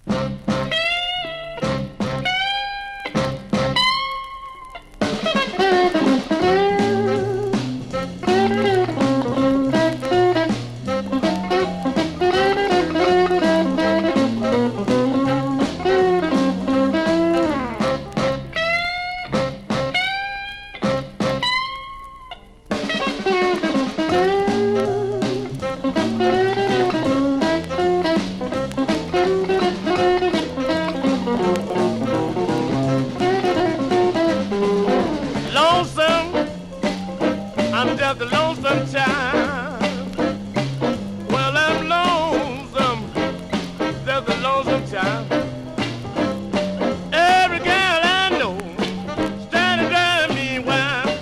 I'm just a lonesome child. Well, I'm lonesome, just a lonesome child. Every girl I know started driving me wild.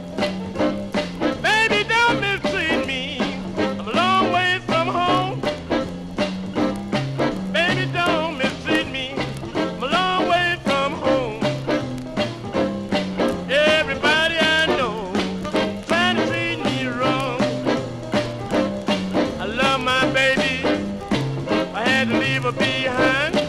Baby, don't mistreat me, I'm a long way from home. Baby, don't mistreat me, I'm a long way from home. Everybody I know trying to treat me wrong. I love my baby, I had to leave her behind.